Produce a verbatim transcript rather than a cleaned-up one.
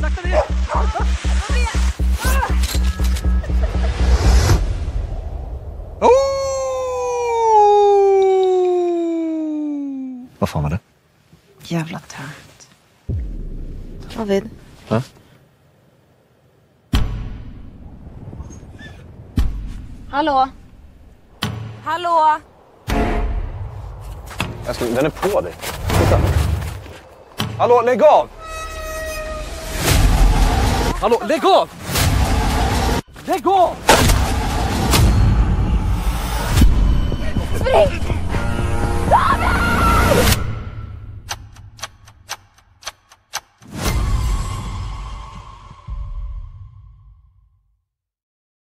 sakta ner! Oh! Vad fan var det? Jävla tönt. David. Ja? Hallå? Hallå? Jag ska, den är på dig. Titta. Hallå, lägg av! Hallå, lägg av! Lägg av!